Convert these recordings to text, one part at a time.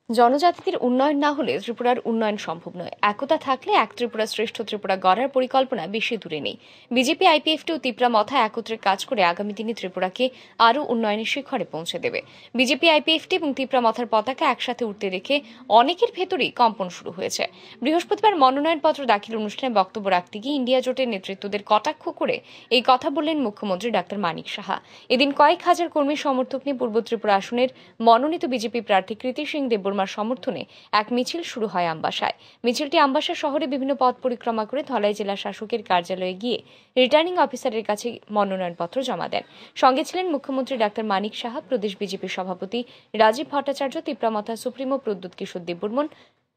জনজাতিদের উন্নয়ন না হলে ত্রিপুরার উন্নয়ন সম্ভব নয়। একতা থাকলে এক ত্রিপুরা শ্রেষ্ঠ ত্রিপুরা গড়ার পরিকল্পনা বেশি দূরে নেই। বিজেপি, আইপিএফটি ও তিপ্রা মথা একত্রে কাজ করে আগামী দিনে ত্রিপুরাকে আরও উন্নয়নের শিখরে পৌঁছে দেবে। বিজেপি, আইপিএফটি এবং তিপ্রা মথার পতাকা একসাথে উঠতে দেখে অনেকের ভেতরেই কম্পন শুরু হয়েছে। বৃহস্পতিবার মনোনয়নপত্র দাখিল অনুষ্ঠানে বক্তব্য রাখতে গিয়ে ইন্ডিয়া জোটের নেতৃত্বদের কটাক্ষ করে এই কথা বললেন মুখ্যমন্ত্রী ডাক্তার মানিক সাহা। এদিন কয়েক হাজার কর্মী সমর্থক নিয়ে পূর্ব ত্রিপুরা আসনের মনোনীত বিজেপি প্রার্থী কৃতি সিং দেববর্মার সমর্থনে এক মিছিল শুরু হয় আমবাসায়। মিছিলটি আমবাসা শহরে বিভিন্ন পথ পরিক্রমা করে ধলাই জেলা শাসকের কার্যালয়ে গিয়ে রিটার্নিং অফিসারের কাছে মনোনয়নপত্র জমা দেন। সঙ্গে ছিলেন মুখ্যমন্ত্রী ডাক্তার মানিক সাহা, প্রদেশ বিজেপি সভাপতি রাজীব ভট্টাচার্য, তিপ্রা মথা সুপ্রিমো প্রদ্যুৎ কিশোর দেববর্মন।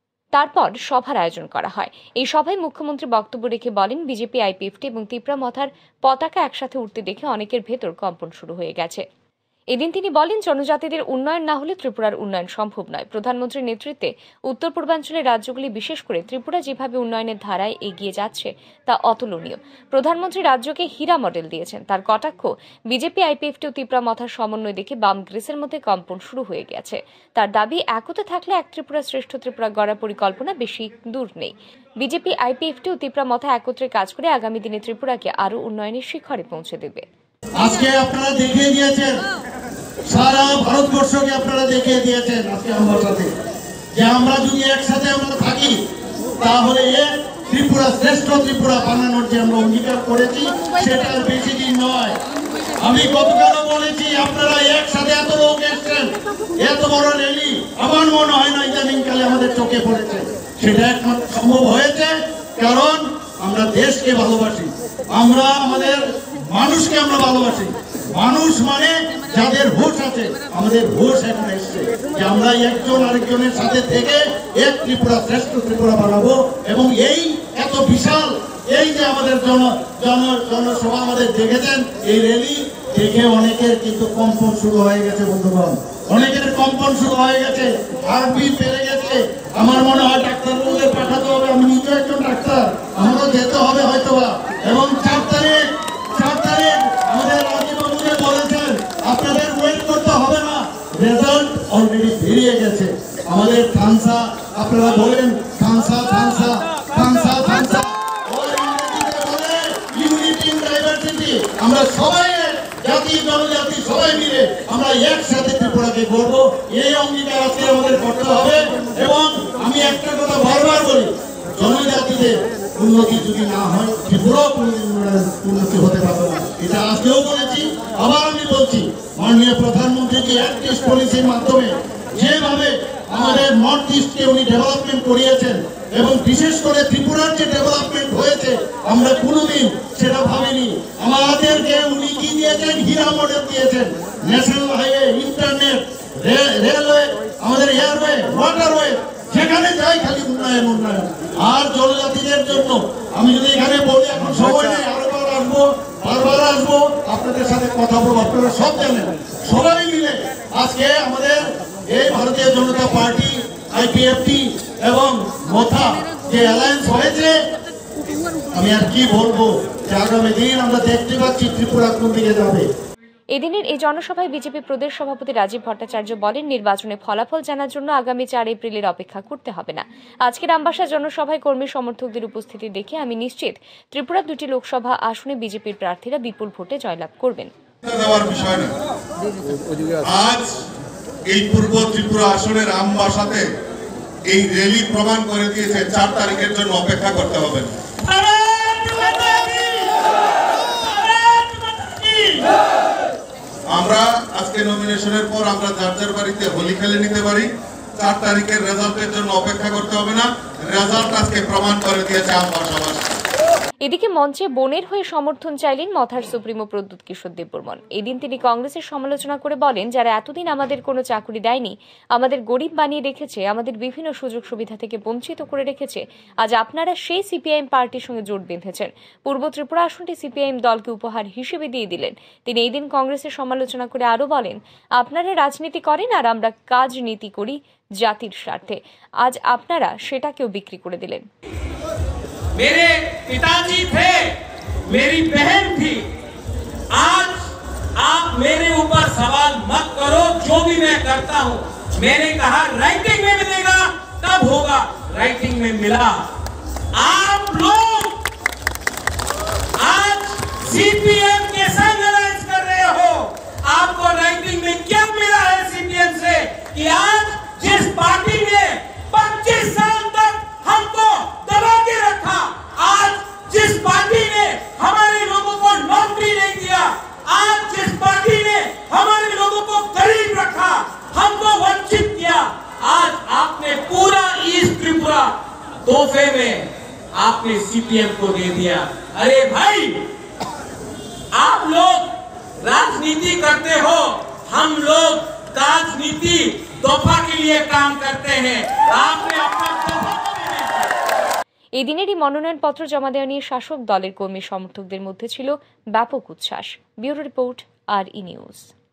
তারপর সভার আয়োজন করা হয়। এই সভায় মুখ্যমন্ত্রী বক্তব্য রেখে বলেন, বিজেপি, আইপিএফটি এবং তিপ্রা মথার পতাকা একসাথে উঠতে দেখে অনেকের ভেতর কম্পন শুরু হয়ে গেছে। এদিন তিনি বলেন, জনজাতিদের উন্নয়ন না হলে ত্রিপুরার উন্নয়ন সম্ভব নয়। প্রধানমন্ত্রীর নেতৃত্বে উত্তর পূর্বাঞ্চলের রাজ্যগুলি, বিশেষ করে ত্রিপুরা যেভাবে উন্নয়নের ধারায় এগিয়ে যাচ্ছে তা অতুলনীয়। প্রধানমন্ত্রী রাজ্যকে হীরা মডেল দিয়েছেন। তার কটাক্ষ, বিজেপি, আইপিএফটি ও তিপ্রা মথার সমন্বয় দেখে বাম গ্রেসের মধ্যে কম্পন শুরু হয়ে গেছে। তার দাবি, একতা থাকলে এক ত্রিপুরা শ্রেষ্ঠ ত্রিপুরা গড়ার পরিকল্পনা বেশি দূর নেই। বিজেপি, আইপিএফটি ও তিপ্রা মথা একত্রে কাজ করে আগামী দিনে ত্রিপুরাকে আরও উন্নয়নের শিখরে পৌঁছে দেবে। আজকে আপনারা দেখিয়ে দিয়েছেন, সারা ভারতবর্ষকে আপনারা দেখিয়ে দিয়েছেন আজকে আমার সাথে, যে আমরা যদি একসাথে আমরা থাকি তাহলে ত্রিপুরা শ্রেষ্ঠ ত্রিপুরা বানানোর যে আমরা অঙ্গীকার করেছি সেটা বেশি দিন নয়। আমি গতকালও বলেছি, আপনারা একসাথে এত লোক এসছেন, এত বড় র্যালি আমার মনে হয় না ইদানিংকালে আমাদের চোখে পড়েছে। সেটা একমাত্র সম্ভব হয়েছে কারণ আমরা দেশকে ভালোবাসি, আমরা আমাদের মানুষকে আমরা ভালোবাসি। মানুষ মানে যাদের হুঁশ আছে, আমাদের হুঁশ এখন এসছে যে আমরা একজন আরেকজনের সাথে থেকে এক ত্রিপুরা শ্রেষ্ঠ ত্রিপুরা বানাবো। এবং এই এত বিশাল এই যে আমাদের জনসভা আমাদের দেখেছেন, এই র্যালি দেখে অনেকের কিন্তু কম্পন শুরু হয়ে গেছে। বন্ধুগণ, অনেকের কম্পন শুরু হয়ে গেছে, হার্টবিট বেড়ে গেছে। আমার মনে হয় ডাক্তারবাবুদের পাঠাতে হবে, আমি নিজে একজন ডাক্তার, আমারও যেতে হবে হয়তোবা। এবং 4 তারিখ আমাদের রাজীববাবুকে বলেছেন আপনাদের ওয়েট করতে হবে না, রেজাল্ট অলরেডি বেরিয়ে গেছে। আমাদের থানসা, আপনারা বলেন থানসা থানসা থানসা থানসা, ইউনিটি ইন ডাইভার্সিটি। আমরা সবাই জাতি জনজাতি সবাই মিলে আমরা একসাথে ত্রিপুরাকে গড়ব, এই অঙ্গীকার আজকে আমাদের করতে হবে। এবং আমি একটা কথা বারবার বলি, জনজাতিদের উন্নতি যদি না হয় ত্রিপুরাও উন্নতি হতে পারবে না। এটা আজকেও বলেছি, আবার আমি বলছি, মাননীয় প্রধানমন্ত্রী যে অ্যাক্ট ইস্ট পলিসির মাধ্যমে যেভাবে আমাদের নর্থ ইস্টকে উনি ডেভেলপমেন্ট করিয়েছেন এবং বিশেষ করে ত্রিপুরার যে ডেভেলপমেন্ট হয়েছে আমরা কোনোদিন সেটা ভাবিনি। আমাদেরকে উনি কি দিয়েছেন? হীরা মডেল দিয়েছেন। ন্যাশনাল হাইওয়ে, ইন্টারনেট, রেলওয়ে, আমাদের এয়ারওয়ে, ওয়াটারওয়ে, যেখানে যাই খালি উন্নয়ন উন্নয়ন। আর জনজাতিদের জন্য আমি যদি এখানে বলি, এখন সময় নেই, আরেকবার আসবো, বারবার আসবো, আপনাদের সাথে কথা বলবো। আপনারা সব জানেন, সবাই মিলে আজকে আমাদের এই ভারতীয় জনতা পার্টি, আইপিএফটি এবং মথা যে অ্যালায়েন্স হয়েছে, আমি আর কি বলবো, যে আগামী দিন আমরা দেখতে পাচ্ছি ত্রিপুরা কোন দিকে যাবে। এদিনের এই জনসভায় বিজেপি প্রদেশ সভাপতি রাজীব ভট্টাচার্য বলেন, নির্বাচনে ফলাফল জানার জন্য আগামী 4 এপ্রিলের অপেক্ষা করতে হবে না। আজকের আমবাসা জনসভায় কর্মী সমর্থকদের উপস্থিতি দেখে আমি নিশ্চিত ত্রিপুরার 2টি লোকসভা আসনে বিজেপির প্রার্থীরা বিপুল ভোটে জয়লাভ করবেন। আজ এই পূর্ব ত্রিপুরা আসনের আমবাসাতে এই র্যালি প্রমাণ করে দিয়েছে 4 তারিখের জন্য অপেক্ষা করতে হবে। আমরা আজকে নমিনেশনের পর আমরা যার বাড়িতে হোলি খেলে নিতে পারি। 4 তারিখের রেজাল্টের জন্য অপেক্ষা করতে হবে না, রেজাল্ট আজকে প্রমাণ করে দিয়েছে আমবাসাবাসী। এদিকে মঞ্চে বোনের হয়ে সমর্থন চাইলেন মথার সুপ্রিমো প্রদ্যুৎ কিশোর দেববর্মন। এদিন তিনি কংগ্রেসের সমালোচনা করে বলেন, যারা এতদিন আমাদের কোনো চাকরি দেয়নি, আমাদের গরিব বানিয়ে রেখেছে, আমাদের বিভিন্ন সুযোগ সুবিধা থেকে বঞ্চিত করে রেখেছে, আজ আপনারা সেই সিপিআইএম পার্টির সঙ্গে জোট বেঁধেছেন। পূর্ব ত্রিপুরা আসনটি সিপিআইএম দলকে উপহার হিসেবে দিয়ে দিলেন। তিনি এই দিন কংগ্রেসের সমালোচনা করে আরও বলেন, আপনারা রাজনীতি করেন আর আমরা কাজনীতি করি জাতির স্বার্থে। আজ আপনারা সেটাকেও বিক্রি করে দিলেন। मेरे पिताजी थे, मेरी बहन थी। आज आप मेरे ऊपर सवाल मत करो, जो भी मैं करता हूं, मैंने कहा राइटिंग में राइटिंग में मिला। आप लोग आज सीपीएम के संग अलायंस कर रहे हो। आपको राइटिंग में क्या मिला है सीपीएम से कि आज जिस पार्टी ने 25 साल तक हमको दबा के रखा, आज जिस पार्टी ने हमारे लोगों को नौकरी नहीं दिया, आज जिस पार्टी ने हमारे लोगों को गरीब रखा, हमको वंचित किया, आज आपने पूरा ईस्ट त्रिपुरा तोहफे में आपने सीपीएम को दे दिया। अरे भाई, आप लोग राजनीति करते हो, हम लोग राजनीति तोहफा के लिए काम करते हैं। आपने अपना तोहफा এই দিনেরই মনোনয়নপত্র জমা দেওয়া নিয়ে শাসক দলের কর্মী সমর্থকদের মধ্যে ছিল ব্যাপক উচ্ছ্বাস। Bureau report, RE news.